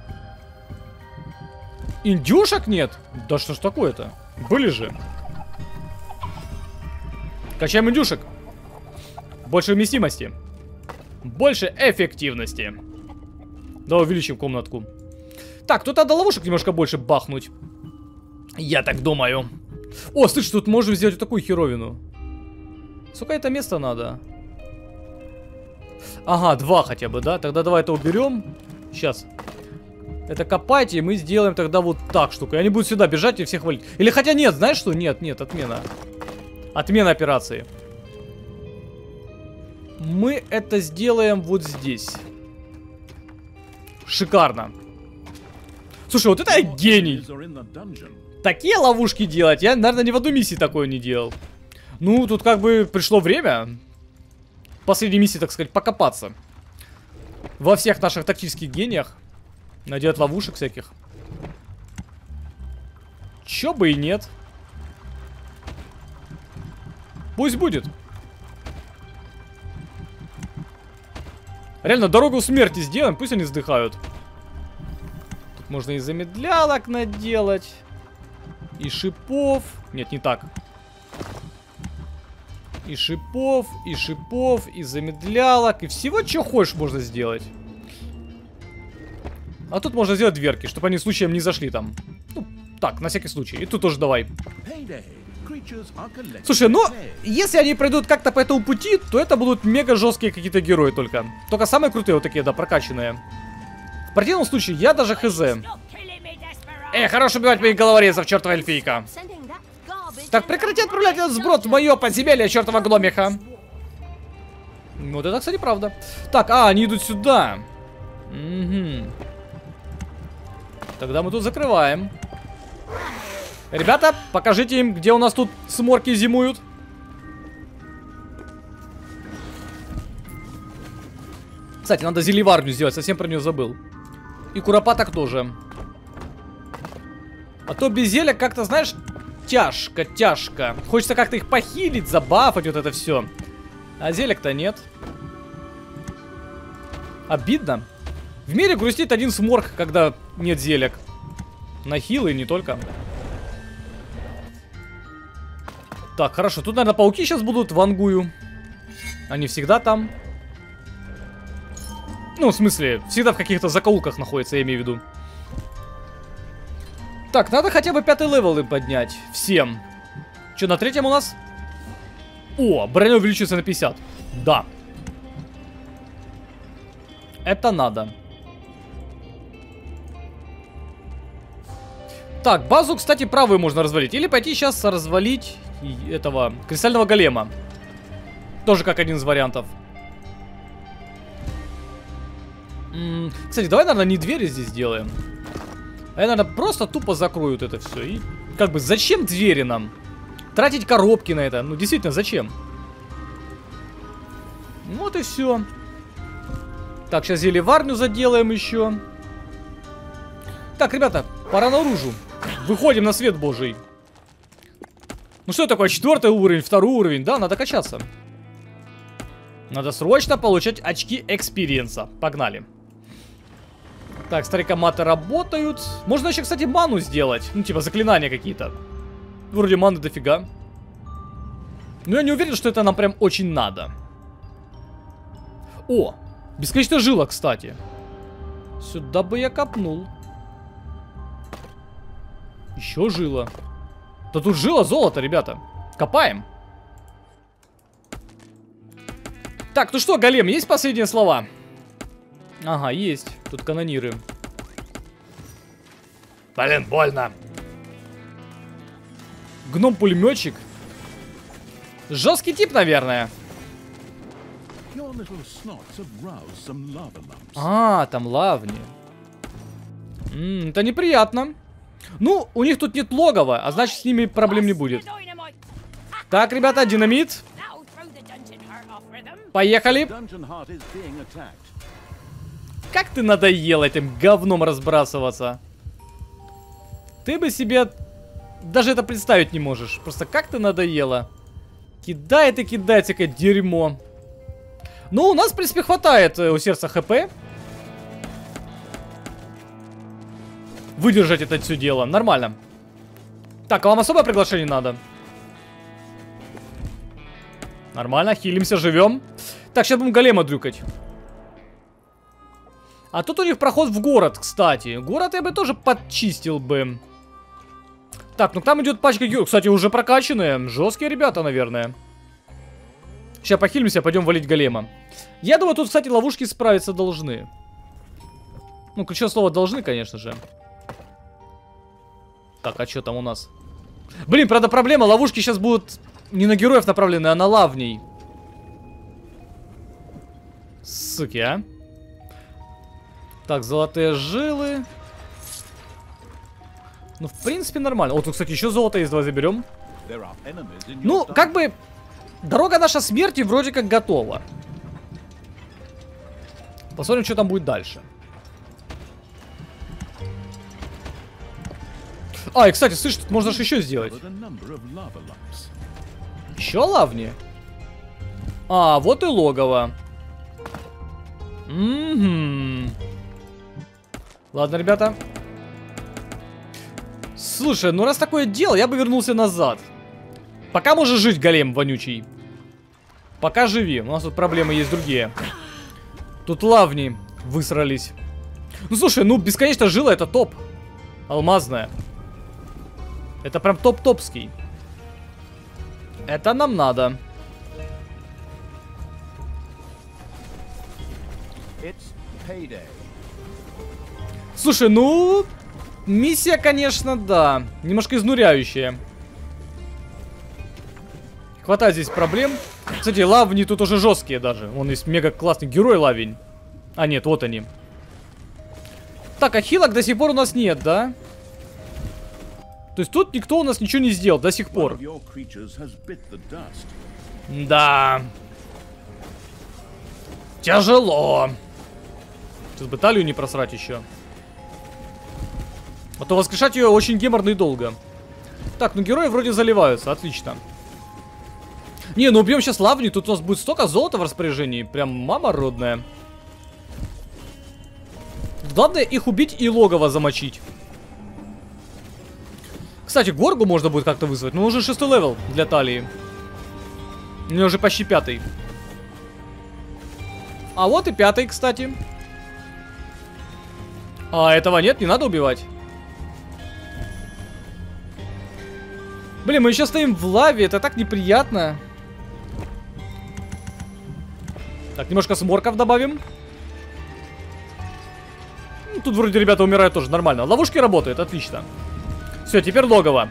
A: Индюшек нет? Да что ж такое-то? Были же. Качаем индюшек. Больше вместимости. Больше эффективности. Давай увеличим комнатку. Так, тут надо ловушек немножко больше бахнуть. Я так думаю. О, слышь, тут можем сделать вот такую херовину. Сколько это места надо? Ага, два хотя бы, да? Тогда давай это уберем. Сейчас. Это копайте, и мы сделаем тогда вот так штуку. И они будут сюда бежать и всех валить. Или хотя нет, знаешь что? Нет, нет, отмена. Отмена операции. Мы это сделаем вот здесь. Шикарно. Слушай, вот это гений. Такие ловушки делать. Я, наверное, ни в одной миссии такое не делал. Ну, тут как бы пришло время. В последней миссии, так сказать, покопаться. Во всех наших тактических гениях. Наделать ловушек всяких. Чё бы и нет. Пусть будет. Реально, дорогу смерти сделаем, пусть они сдыхают. Тут можно и замедлялок наделать. И шипов. Нет, не так. И шипов, и шипов, и замедлялок. И всего, что хочешь, можно сделать. А тут можно сделать дверки, чтобы они случаем не зашли там. Ну, так, на всякий случай. И тут тоже давай. Слушай, ну, если они пройдут как-то по этому пути, то это будут мега жесткие какие-то герои только. Только самые крутые вот такие, да, прокачанные. В противном случае я даже хз. Эй, хорош убивать моих головорезов, чертова эльфийка. Так прекрати отправлять этот сброд в мое подземелье, чертова гномиха. Вот это, кстати, правда. Так, а, они идут сюда. Угу. Тогда мы тут закрываем. Ребята, покажите им, где у нас тут сморки зимуют. Кстати, надо зельеварню сделать, совсем про нее забыл. И куропаток тоже. А то без зелья как-то, знаешь, тяжко, тяжко. Хочется как-то их похилить, забафать, вот это все. А зелек-то нет. Обидно. В мире грустит один сморк, когда нет зелек. На хилы и не только. Так, хорошо. Тут, наверное, пауки сейчас будут в ангую. Они всегда там. Ну, в смысле, всегда в каких-то закоулках находятся, я имею в виду. Так, надо хотя бы пятый левел им поднять. Всем. Что, на третьем у нас? О, броня увеличится на пятьдесят. Да. Это надо. Так, базу, кстати, правую можно развалить. Или пойти сейчас развалить этого кристального голема. Тоже как один из вариантов. М-м, кстати, давай, наверное, не двери здесь сделаем. А я, наверное, просто тупо закроют это все. И как бы зачем двери нам? Тратить коробки на это? Ну, действительно, зачем? Вот и все. Так, сейчас зелеварню заделаем еще. Так, ребята, пора наружу. Выходим на свет божий. Ну что такое? Четвертый уровень, второй уровень. Да, надо качаться. Надо срочно получать очки экспириенса. Погнали. Так, старикоматы работают. Можно еще, кстати, ману сделать. Ну, типа заклинания какие-то. Вроде маны дофига. Но я не уверен, что это нам прям очень надо. О, бесконечно жила, кстати. Сюда бы я копнул. Еще жила. Да тут жила золото, ребята. Копаем. Так, ну что, голем, есть последние слова? Ага, есть. Тут канониры. Блин, больно. Гном-пулеметчик. Жесткий тип, наверное. А, там лавни. М-м, это неприятно. Ну, у них тут нет логова, а значит с ними проблем не будет. Так, ребята, динамит. Поехали. Как ты надоел этим говном разбрасываться. Ты бы себе даже это представить не можешь. Просто как ты надоело. Кидает и кидает всякое дерьмо. Ну, у нас, в принципе, хватает у сердца хп. Выдержать это все дело. Нормально. Так, а вам особое приглашение надо? Нормально, хилимся, живем. Так, сейчас будем голема дрюкать. А тут у них проход в город, кстати. Город я бы тоже подчистил бы. Так, ну там идет пачка героев. Кстати, уже прокачанные. Жесткие ребята, наверное. Сейчас похилимся, пойдем валить голема. Я думаю, тут, кстати, ловушки справиться должны. Ну, ключевое слово должны, конечно же. Так, а что там у нас? Блин, правда, проблема. Ловушки сейчас будут не на героев направлены, а на лавней. Суки, а. Так, золотые жилы. Ну, в принципе, нормально. О, тут, кстати, еще золото есть. Давай заберем. Ну, как бы... Дорога наша смерти вроде как готова. Посмотрим, что там будет дальше. А, и, кстати, слышь, тут можно же еще сделать. Еще лавни? А, вот и логово. Угу. Ладно, ребята. Слушай, ну раз такое дело, я бы вернулся назад. Пока можешь жить, голем вонючий. Пока живи. У нас тут проблемы есть другие. Тут лавни высрались. Ну, слушай, ну, бесконечно жила это топ. Алмазная. Это прям топ-топский. Это нам надо. Слушай, ну... Миссия, конечно, да. Немножко изнуряющая. Хватает здесь проблем. Кстати, лавни тут уже жесткие даже. Вон есть мега классный герой лавень. А, нет, вот они. Так, а хилок до сих пор у нас нет, да? То есть тут никто у нас ничего не сделал до сих пор. Да. Тяжело. Сейчас бы талию не просрать еще. А то воскрешать ее очень геморно и долго. Так, ну герои вроде заливаются, отлично. Не, ну убьем сейчас лавни, тут у нас будет столько золота в распоряжении. Прям мама родная. Главное их убить и логово замочить. Кстати, горгу можно будет как-то вызвать. Ну, уже шестой левел для талии. У меня уже почти пятый. А вот и пятый, кстати. А этого нет, не надо убивать. Блин, мы еще стоим в лаве, это так неприятно. Так, немножко сморков добавим. Ну, тут вроде ребята умирают тоже нормально. Ловушки работают, отлично. Все, теперь логово.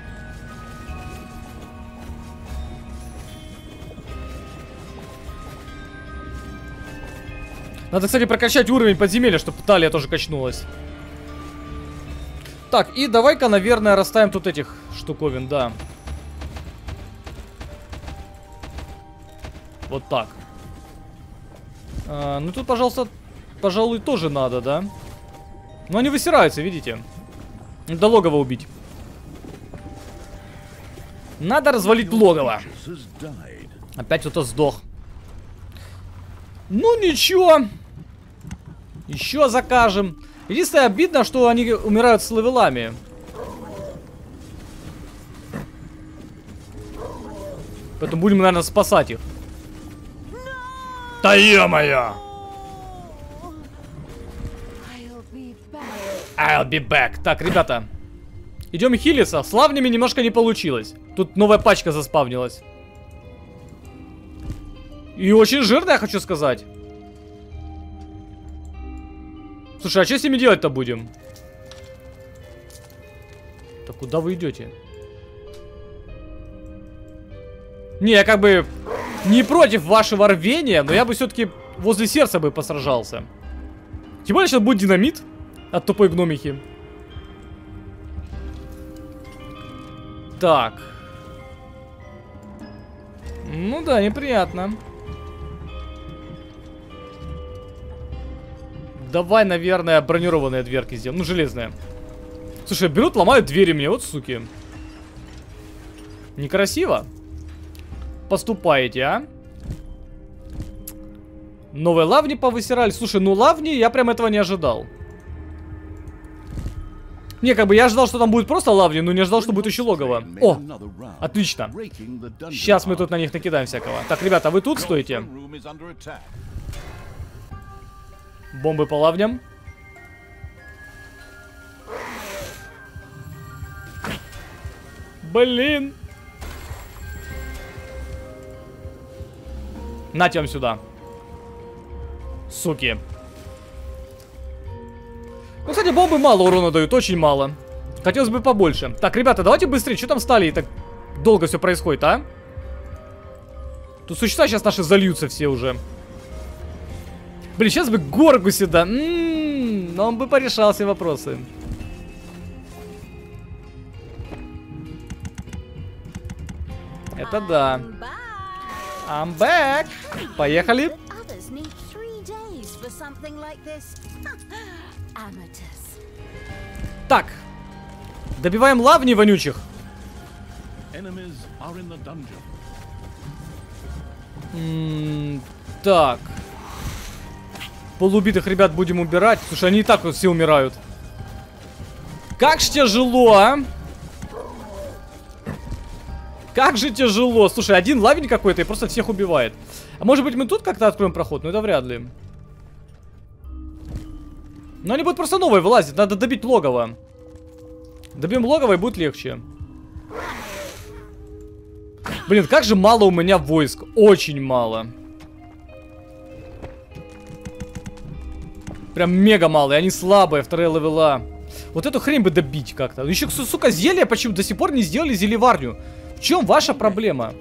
A: Надо, кстати, прокачать уровень подземелья, чтобы талия тоже качнулась. Так, и давай-ка, наверное, расставим тут этих штуковин, да. Вот так. А, ну тут, пожалуйста, пожалуй, тоже надо, да? Но они высираются, видите? Надо логово убить. Надо развалить логово. Опять кто-то сдох. Ну ничего. Еще закажем. Единственное, обидно, что они умирают с левелами. Поэтому будем, наверное, спасать их. Да е-мое! I'll be back. Так, ребята. Идем хилиться. С лавнями немножко не получилось. Тут новая пачка заспавнилась. И очень жирная, хочу сказать. Слушай, а что с ними делать-то будем? Так куда вы идете? Не, я как бы не против вашего рвения, но я бы все-таки возле сердца бы посражался. Тем более сейчас будет динамит от тупой гномихи. Так. Ну да, неприятно. Давай, наверное, бронированные дверки сделаем. Ну, железные. Слушай, берут, ломают двери мне, вот суки. Некрасиво поступаете, а? Новые лавни повысирали. Слушай, ну лавни, я прям этого не ожидал. Не, как бы я ожидал, что там будет просто лавни, но не ожидал, что будет еще логово. О, отлично. Сейчас мы тут на них накидаем всякого. Так, ребята, вы тут стоите? Бомбы по лавням. Блин. Нате вам сюда. Суки. Ну, кстати, бомбы мало урона дают, очень мало. Хотелось бы побольше. Так, ребята, давайте быстрее. Что там стали и так долго все происходит, а? Тут существа сейчас наши зальются все уже. Блин, сейчас бы горку сюда. М-м-м, но он бы порешал все вопросы. Это да. I'm back. Поехали. Так. Добиваем лавни вонючих. М-м, так. Полубитых ребят будем убирать. Слушай, они и так вот все умирают. Как ж тяжело, а? Как же тяжело. Слушай, один лавень какой-то и просто всех убивает. А может быть мы тут как-то откроем проход? Ну это вряд ли. Но они будут просто новые вылазить. Надо добить логово. Добьем логово и будет легче. Блин, как же мало у меня войск. Очень мало. Прям мега мало. И они слабые, вторые левела. Вот эту хрень бы добить как-то. Еще, сука, зелье почему до сих пор не сделали зельеварню. В чем ваша проблема?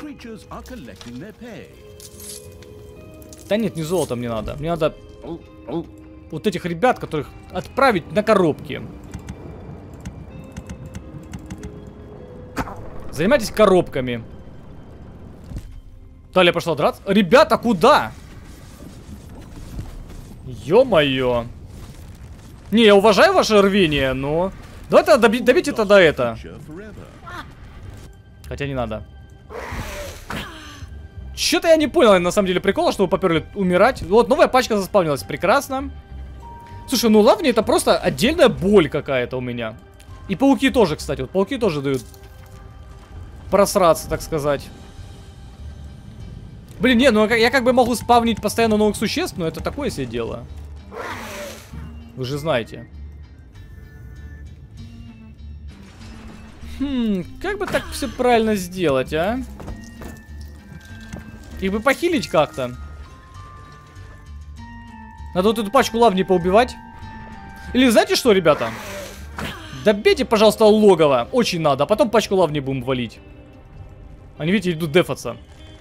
A: Да нет, не золото мне надо. Мне надо вот этих ребят, которых отправить на коробки. Занимайтесь коробками. Талия пошла драться. Ребята, куда? Ё-моё. Не, я уважаю ваше рвение, но... Давайте доби добейте тогда это. Хотя не надо. Чё-то я не понял, на самом деле, прикола, что вы поперли умирать. Вот, новая пачка заспавнилась, прекрасно. Слушай, ну лавни это просто отдельная боль какая-то у меня. И пауки тоже, кстати. Вот пауки тоже дают просраться, так сказать. Блин, не, ну я как бы могу спавнить постоянно новых существ, но это такое себе дело. Вы же знаете. Хм, как бы так все правильно сделать, а? Их бы похилить как-то. Надо вот эту пачку лавни поубивать. Или знаете что, ребята? Добейте, пожалуйста, логово. Очень надо, а потом пачку лавни будем валить. Они, видите, идут дефаться.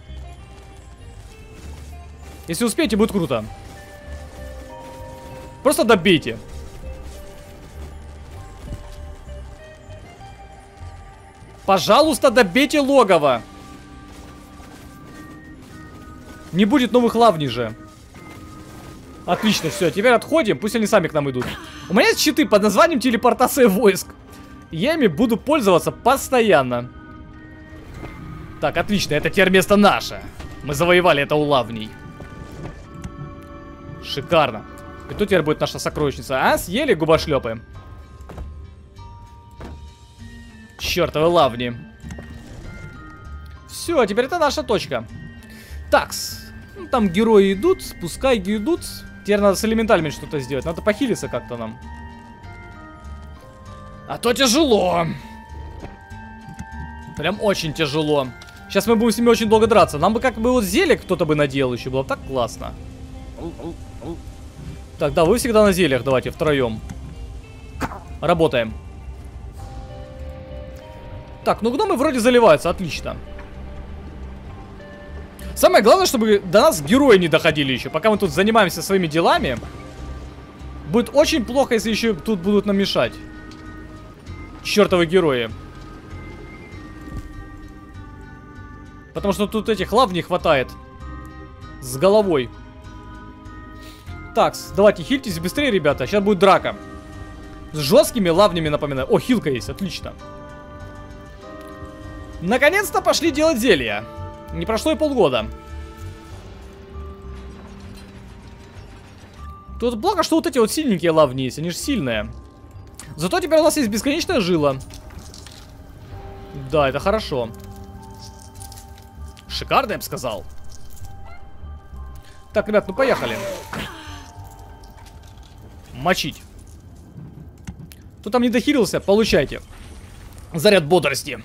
A: Если успеете, будет круто. Просто добейте. Пожалуйста, добейте логово. Не будет новых лавней же. Отлично, все, теперь отходим, пусть они сами к нам идут. У меня есть щиты под названием телепортация войск. Я ими буду пользоваться постоянно. Так, отлично, это теперь место наше. Мы завоевали это у лавней. Шикарно. И тут теперь будет наша сокровищница. А, съели губошлепы? Чёртовы лавни. Все, теперь это наша точка. Такс. Ну, там герои идут, пускай идут. Теперь надо с элементалями что-то сделать. Надо похилиться как-то нам. А то тяжело. Прям очень тяжело. Сейчас мы будем с ними очень долго драться. Нам бы как бы вот зелье кто-то бы наделал еще. Было так классно. Так, да, вы всегда на зельях. Давайте втроем. Работаем. Так, ну гномы вроде заливаются. Отлично. Самое главное, чтобы до нас герои не доходили еще. Пока мы тут занимаемся своими делами. Будет очень плохо, если еще тут будут нам мешать. Чертовы герои. Потому что тут этих лав не хватает. С головой. Так, давайте хильтесь быстрее, ребята. Сейчас будет драка. С жесткими лавнями, напоминаю. О, хилка есть, отлично. Наконец-то пошли делать зелья. Не прошло и полгода. Тут благо, что вот эти вот сильненькие лавни есть. Они же сильные. Зато теперь у нас есть бесконечная жила. Да, это хорошо. Шикарно, я бы сказал. Так, ребят, ну поехали. Мочить. Кто там не дохилился, получайте. Заряд бодрости.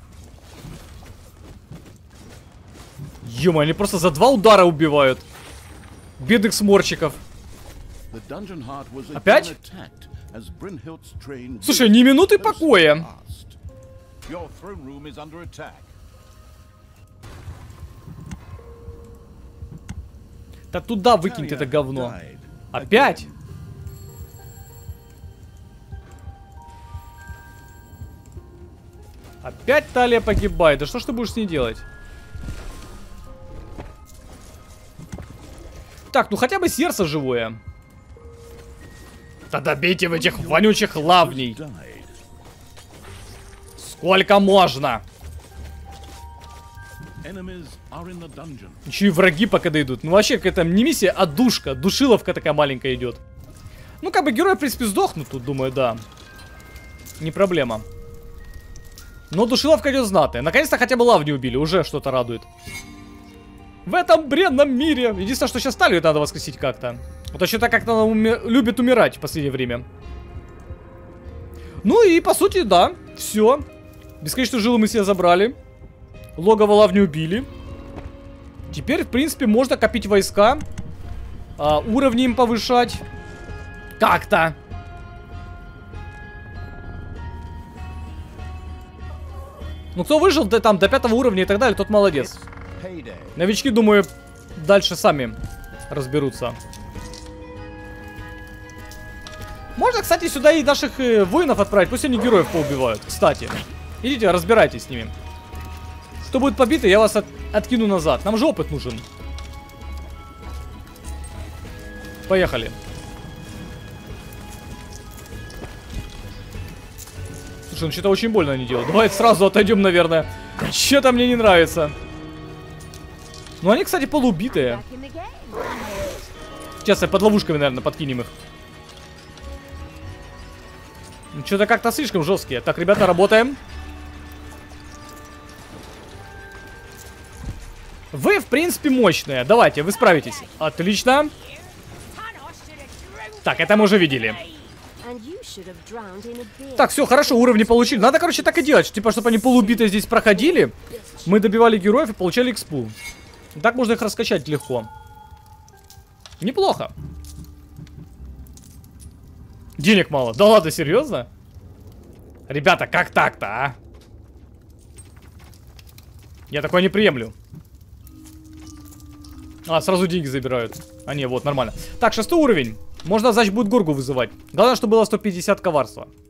A: Ё-моё, они просто за два удара убивают. Бедных сморчиков. Опять? Слушай, ни минуты покоя. Да туда выкиньте это говно. Опять? Опять Талия погибает. Да что ж ты будешь с ней делать? Так, ну хотя бы сердце живое. Да добейте в этих вонючих лавней. Сколько можно? Еще и враги пока дойдут. Ну вообще какая-то не миссия, а душка. Душиловка такая маленькая идет. Ну как бы герои в принципе сдохнут тут, думаю, да. Не проблема. Но душиловка идет знатная. Наконец-то хотя бы лавни убили, уже что-то радует. В этом бренном мире. Единственное, что сейчас Талию надо воскресить как-то. Вот что-то как-то она уми... любит умирать в последнее время. Ну и по сути, да, все. Бесконечную жилу мы себе забрали. Логово лавни убили. Теперь, в принципе, можно копить войска. А, уровни им повышать. Как-то. Ну, кто выжил до, там, до пятого уровня и так далее, тот молодец. Новички, думаю, дальше сами разберутся. Можно, кстати, сюда и наших э, воинов отправить. Пусть они героев поубивают. Кстати. Идите, разбирайтесь с ними. Кто будет побитый, я вас от, откину назад. Нам же опыт нужен. Поехали. Слушай, ну что-то очень больно они делают. Давай сразу отойдем, наверное. Что-то мне не нравится. Ну они, кстати, полуубитые. Сейчас я под ловушками, наверное, подкинем их. Ну, что-то как-то слишком жесткие. Так, ребята, работаем. Вы, в принципе, мощные. Давайте, вы справитесь. Отлично. Так, это мы уже видели. Так, все, хорошо, уровни получили. Надо, короче, так и делать. Типа, чтобы они полуубитые здесь проходили. Мы добивали героев и получали экспу. Так можно их раскачать легко. Неплохо. Денег мало. Да ладно, серьезно? Ребята, как так-то, а? Я такое не приемлю. А, сразу деньги забирают. А, не, вот, нормально. Так, шестой уровень. Можно, значит, будет горгу вызывать. Главное, чтобы было сто пятьдесят коварства.